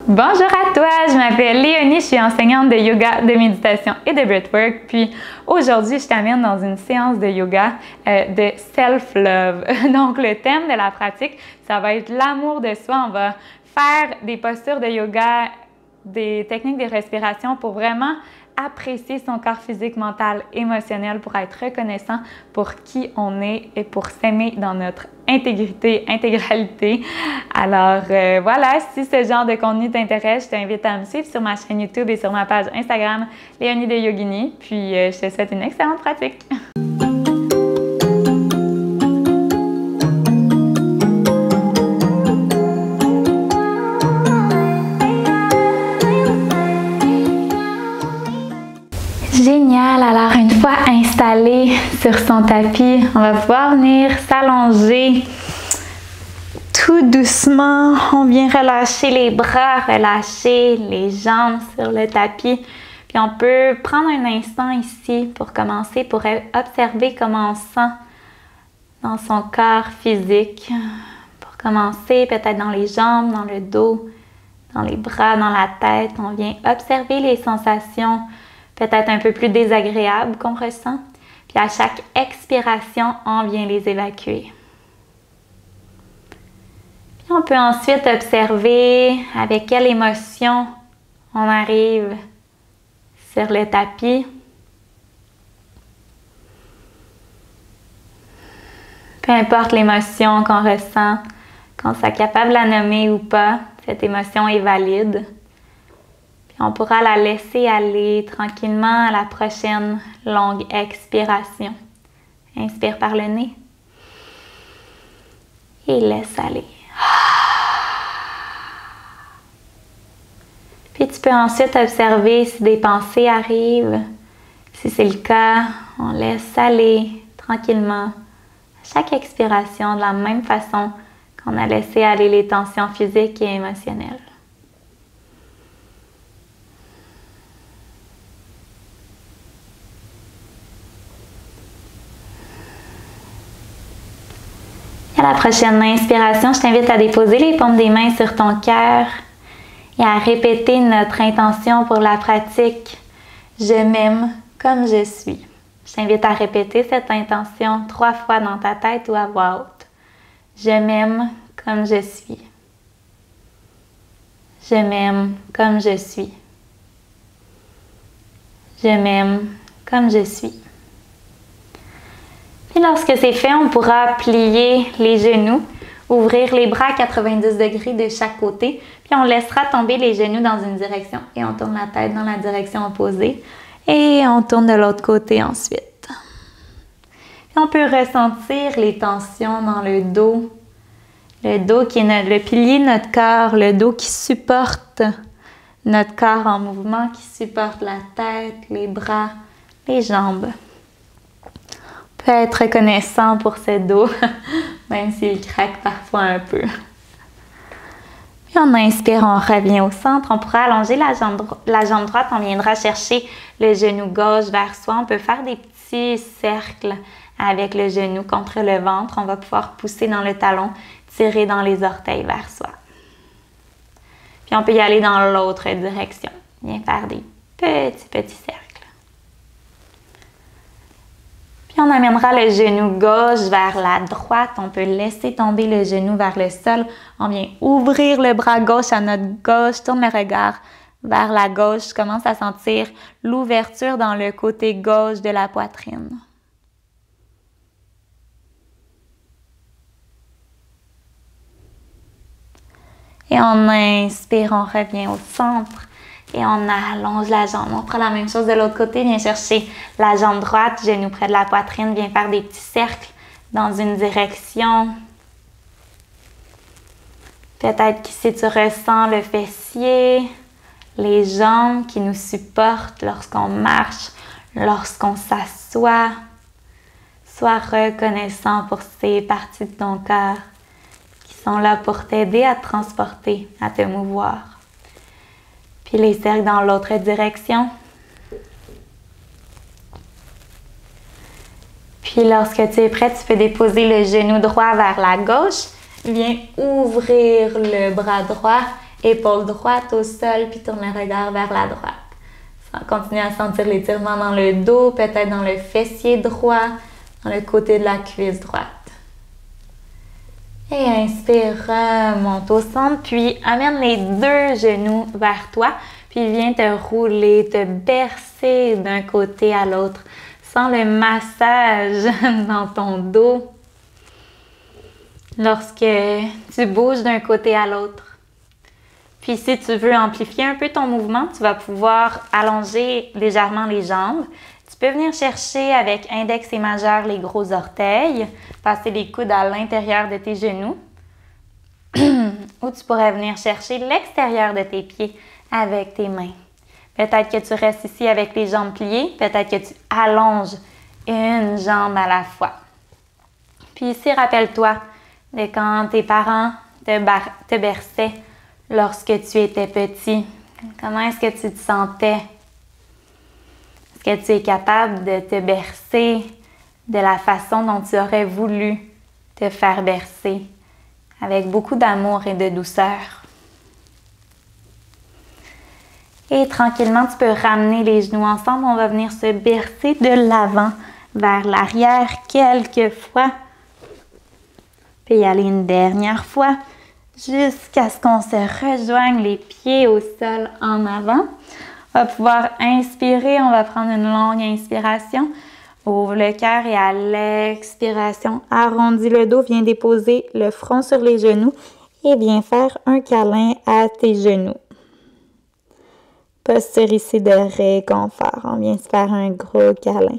Bonjour à toi, je m'appelle Léonie, je suis enseignante de yoga, de méditation et de breathwork. Puis aujourd'hui, je t'amène dans une séance de yoga de self-love. Donc le thème de la pratique, ça va être l'amour de soi. On va faire des postures de yoga, des techniques de respiration pour vraiment apprécier son corps physique, mental, émotionnel, pour être reconnaissant pour qui on est et pour s'aimer dans notre intégralité. Alors voilà, si ce genre de contenu t'intéresse, je t'invite à me suivre sur ma chaîne YouTube et sur ma page Instagram, Léonie de Yogini. Puis je te souhaite une excellente pratique. Génial! Alors, une fois installé sur son tapis, on va pouvoir venir s'allonger tout doucement. On vient relâcher les bras, relâcher les jambes sur le tapis. Puis on peut prendre un instant ici pour commencer, pour observer comment on se sent dans son corps physique. Pour commencer, peut-être dans les jambes, dans le dos, dans les bras, dans la tête. On vient observer les sensations peut-être un peu plus désagréables qu'on ressent. Puis à chaque expiration, on vient les évacuer. Puis on peut ensuite observer avec quelle émotion on arrive sur le tapis. Peu importe l'émotion qu'on ressent, qu'on soit capable de la nommer ou pas, cette émotion est valide. On pourra la laisser aller tranquillement à la prochaine longue expiration. Inspire par le nez et laisse aller. Puis tu peux ensuite observer si des pensées arrivent. Si c'est le cas, on laisse aller tranquillement à chaque expiration de la même façon qu'on a laissé aller les tensions physiques et émotionnelles. À la prochaine inspiration, je t'invite à déposer les paumes des mains sur ton cœur et à répéter notre intention pour la pratique. Je m'aime comme je suis. Je t'invite à répéter cette intention 3 fois dans ta tête ou à voix haute. Je m'aime comme je suis. Je m'aime comme je suis. Je m'aime comme je suis. Et lorsque c'est fait, on pourra plier les genoux, ouvrir les bras à 90 degrés de chaque côté, puis on laissera tomber les genoux dans une direction et on tourne la tête dans la direction opposée et on tourne de l'autre côté ensuite. Puis on peut ressentir les tensions dans le dos qui est le pilier de notre corps, le dos qui supporte notre corps en mouvement, qui supporte la tête, les bras, les jambes. Peut être reconnaissant pour ce dos, même s'il craque parfois un peu. Puis en inspirant, on revient au centre. On pourra allonger la jambe droite. On viendra chercher le genou gauche vers soi. On peut faire des petits cercles avec le genou contre le ventre. On va pouvoir pousser dans le talon, tirer dans les orteils vers soi. Puis on peut y aller dans l'autre direction. Viens faire des petits cercles. Puis on amènera le genou gauche vers la droite. On peut laisser tomber le genou vers le sol. On vient ouvrir le bras gauche à notre gauche. Tourne le regard vers la gauche. Je commence à sentir l'ouverture dans le côté gauche de la poitrine. Et on inspire, on revient au centre. Et on allonge la jambe. On prend la même chose de l'autre côté. Viens chercher la jambe droite, genou près de la poitrine. Viens faire des petits cercles dans une direction. Peut-être qu'ici tu ressens le fessier, les jambes qui nous supportent lorsqu'on marche, lorsqu'on s'assoit. Sois reconnaissant pour ces parties de ton corps qui sont là pour t'aider à te transporter, à te mouvoir. Puis les cercles dans l'autre direction. Puis lorsque tu es prêt, tu peux déposer le genou droit vers la gauche. Viens ouvrir le bras droit Épaule droite au sol, puis tourne le regard vers la droite. Continue à sentir l'étirement dans le dos, peut-être dans le fessier droit, dans le côté de la cuisse droite. Et inspire, remonte au centre, puis amène les deux genoux vers toi, puis viens te rouler, te bercer d'un côté à l'autre. Sens le massage dans ton dos lorsque tu bouges d'un côté à l'autre. Puis si tu veux amplifier un peu ton mouvement, tu vas pouvoir allonger légèrement les jambes. Tu peux venir chercher avec index et majeur les gros orteils, passer les coudes à l'intérieur de tes genoux. Ou tu pourrais venir chercher l'extérieur de tes pieds avec tes mains. Peut-être que tu restes ici avec les jambes pliées, peut-être que tu allonges une jambe à la fois. Puis ici, rappelle-toi de quand tes parents te berçaient lorsque tu étais petit. Comment est-ce que tu te sentais? Est-ce que tu es capable de te bercer de la façon dont tu aurais voulu te faire bercer, avec beaucoup d'amour et de douceur? Et tranquillement, tu peux ramener les genoux ensemble. On va venir se bercer de l'avant vers l'arrière quelques fois. Puis y aller une dernière fois jusqu'à ce qu'on se rejoigne les pieds au sol en avant. On va pouvoir inspirer. On va prendre une longue inspiration. Ouvre le cœur et à l'expiration, arrondis le dos. Viens déposer le front sur les genoux et viens faire un câlin à tes genoux. Posture ici de réconfort. On vient se faire un gros câlin.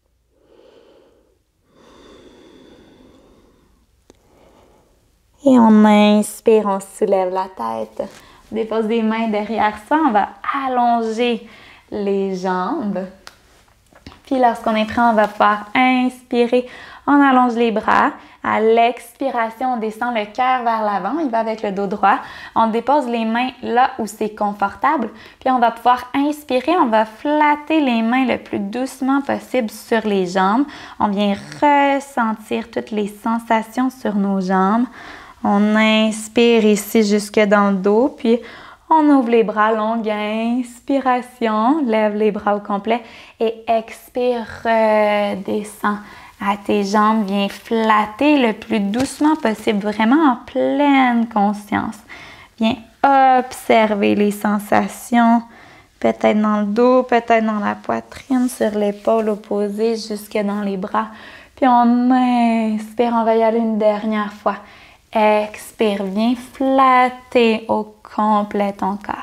Et on inspire, on soulève la tête. On dépose des mains derrière ça. On va allonger les jambes. Puis lorsqu'on est prêt, on va pouvoir inspirer. On allonge les bras. À l'expiration, on descend le cœur vers l'avant. Il va avec le dos droit. On dépose les mains là où c'est confortable. Puis on va pouvoir inspirer. On va flatter les mains le plus doucement possible sur les jambes. On vient ressentir toutes les sensations sur nos jambes. On inspire ici jusque dans le dos. Puis on ouvre les bras, longue inspiration. Lève les bras au complet. Et expire, redescend à tes jambes, viens flatter le plus doucement possible, vraiment en pleine conscience. Viens observer les sensations, peut-être dans le dos, peut-être dans la poitrine, sur l'épaule opposée, jusque dans les bras. Puis on inspire, on va y aller une dernière fois. Expire, viens flatter au complet ton corps.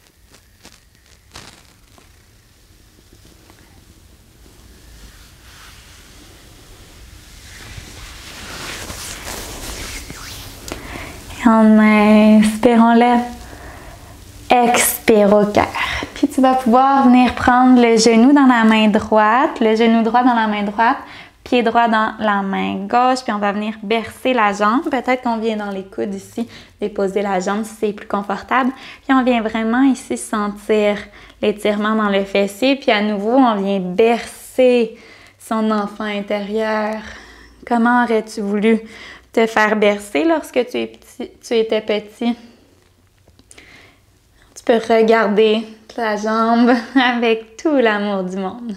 En inspire, on lève. Expire au cœur. Puis tu vas pouvoir venir prendre le genou dans la main droite, le genou droit dans la main droite, pied droit dans la main gauche. Puis on va venir bercer la jambe. Peut-être qu'on vient dans les coudes ici, déposer la jambe si c'est plus confortable. Puis on vient vraiment ici sentir l'étirement dans le fessier. Puis à nouveau, on vient bercer son enfant intérieur. Comment aurais-tu voulu te faire bercer lorsque tu étais petit? Tu peux regarder ta jambe avec tout l'amour du monde.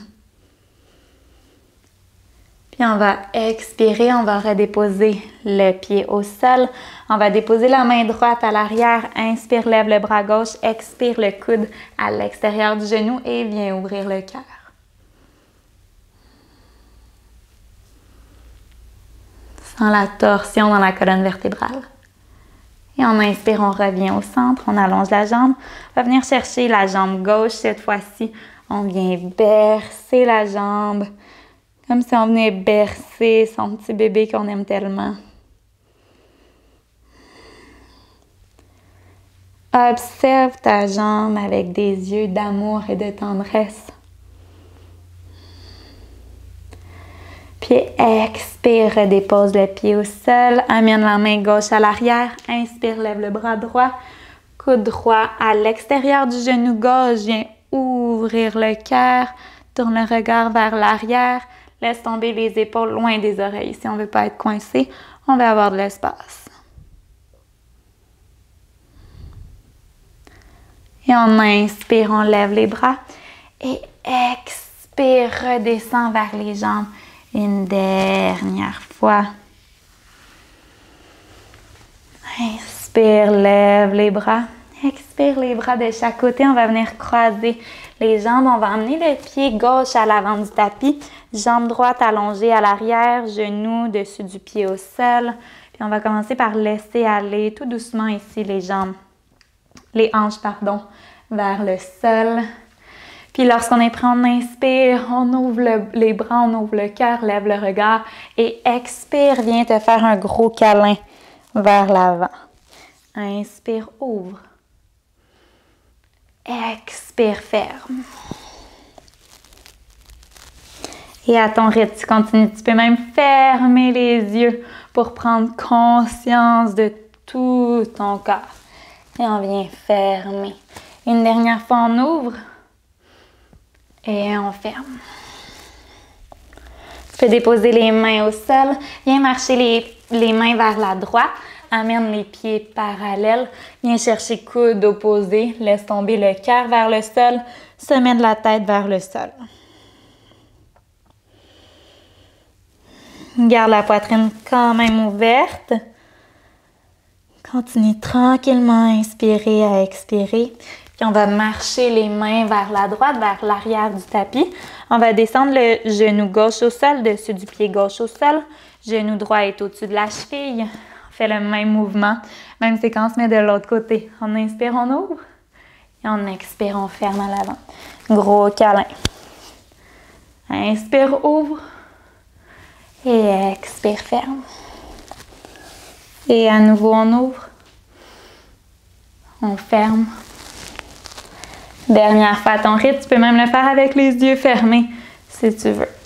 Puis on va expirer, on va redéposer le pied au sol. On va déposer la main droite à l'arrière. Inspire, lève le bras gauche. Expire le coude à l'extérieur du genou et viens ouvrir le cœur. Sans la torsion dans la colonne vertébrale. Et on inspire, on revient au centre, on allonge la jambe. On va venir chercher la jambe gauche cette fois-ci. On vient bercer la jambe, comme si on venait bercer son petit bébé qu'on aime tellement. Observe ta jambe avec des yeux d'amour et de tendresse. Puis expire, dépose le pied au sol, amène la main gauche à l'arrière, inspire, lève le bras droit, coude droit à l'extérieur du genou gauche, viens ouvrir le cœur, tourne le regard vers l'arrière, laisse tomber les épaules loin des oreilles. Si on ne veut pas être coincé, on veut avoir de l'espace. Puis on inspire, on lève les bras. Et expire, redescend vers les jambes. Une dernière fois. Inspire, lève les bras. Expire les bras de chaque côté. On va venir croiser les jambes. On va emmener le pied gauche à l'avant du tapis. Jambe droite allongée à l'arrière. Genou dessus du pied au sol. Puis on va commencer par laisser aller tout doucement ici les jambes, les hanches, pardon, vers le sol. Puis lorsqu'on est prêt, on inspire, on ouvre les bras, on ouvre le cœur, lève le regard et expire, viens te faire un gros câlin vers l'avant. Inspire, ouvre. Expire, ferme. Et à ton rythme, tu continues. Tu peux même fermer les yeux pour prendre conscience de tout ton corps. Et on vient fermer. Une dernière fois, on ouvre. Et on ferme. Tu peux déposer les mains au sol. Viens marcher les mains vers la droite. Amène les pieds parallèles. Viens chercher coude opposé. Laisse tomber le cœur vers le sol. Sommet de la tête vers le sol. Garde la poitrine quand même ouverte. Continue tranquillement à inspirer, à expirer. Puis on va marcher les mains vers la droite, vers l'arrière du tapis. On va descendre le genou gauche au sol, dessus du pied gauche au sol. Genou droit est au-dessus de la cheville. On fait le même mouvement, même séquence, mais de l'autre côté. On inspire, on ouvre. Et on expire, on ferme à l'avant. Gros câlin. Inspire, ouvre. Et expire, ferme. Et à nouveau, on ouvre. On ferme. Dernière fois à ton rythme, tu peux même le faire avec les yeux fermés si tu veux.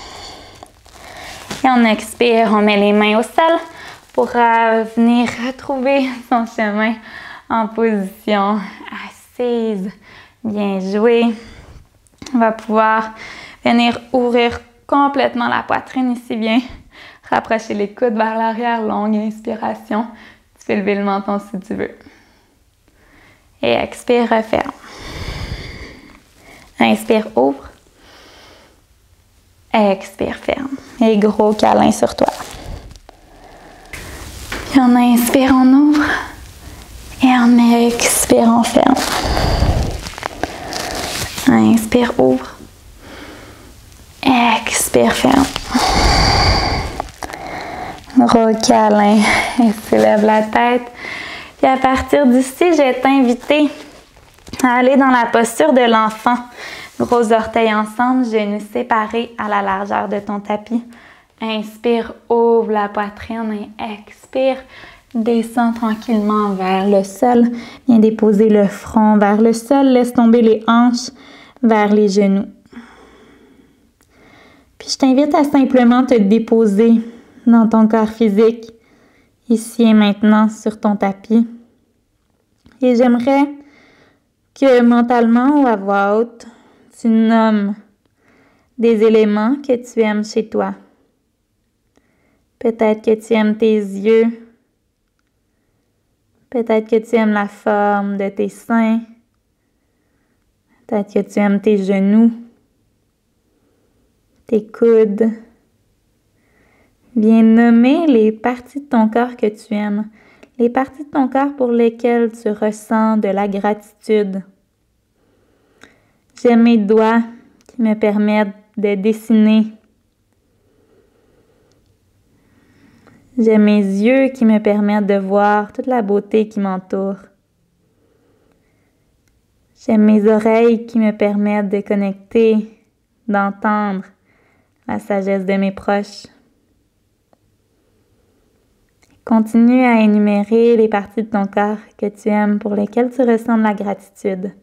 Et on expire, on met les mains au sol pour venir retrouver son chemin en position assise. Bien joué. On va pouvoir venir ouvrir complètement la poitrine ici bien. Rapprocher les coudes vers l'arrière, longue inspiration. Tu peux lever le menton si tu veux. Et expire, referme. Inspire, ouvre. Expire, ferme. Et gros câlin sur toi. Puis on inspire, on ouvre. Et on expire, on ferme. Inspire, ouvre. Expire, ferme. Gros câlin. Et soulève la tête. Puis à partir d'ici, je vais t'inviter à aller dans la posture de l'enfant. Gros orteils ensemble, genoux séparés à la largeur de ton tapis. Inspire, ouvre la poitrine et expire. Descends tranquillement vers le sol. Viens déposer le front vers le sol. Laisse tomber les hanches vers les genoux. Puis je t'invite à simplement te déposer dans ton corps physique, ici et maintenant sur ton tapis. Et j'aimerais que mentalement ou à voix haute, tu nommes des éléments que tu aimes chez toi. Peut-être que tu aimes tes yeux. Peut-être que tu aimes la forme de tes seins. Peut-être que tu aimes tes genoux, tes coudes. Viens nommer les parties de ton corps que tu aimes. Les parties de ton corps pour lesquelles tu ressens de la gratitude. J'aime mes doigts qui me permettent de dessiner. J'aime mes yeux qui me permettent de voir toute la beauté qui m'entoure. J'aime mes oreilles qui me permettent de connecter, d'entendre la sagesse de mes proches. Continue à énumérer les parties de ton corps que tu aimes, pour lesquelles tu ressens de la gratitude.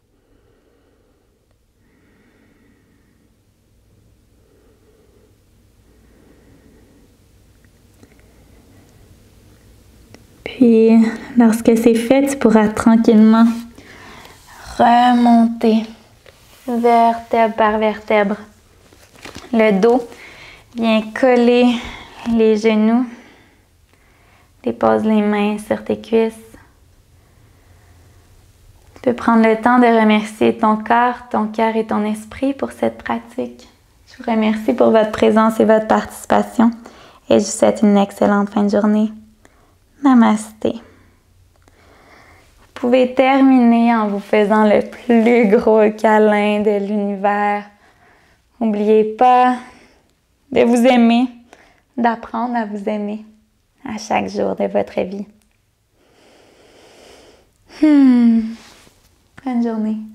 Puis, lorsque c'est fait, tu pourras tranquillement remonter vertèbre par vertèbre. Le dos vient coller les genoux. Dépose les mains sur tes cuisses. de prendre le temps de remercier ton corps, ton cœur et ton esprit pour cette pratique. Je vous remercie pour votre présence et votre participation et je vous souhaite une excellente fin de journée. Namasté. Vous pouvez terminer en vous faisant le plus gros câlin de l'univers. N'oubliez pas de vous aimer, d'apprendre à vous aimer à chaque jour de votre vie. Bonne journée.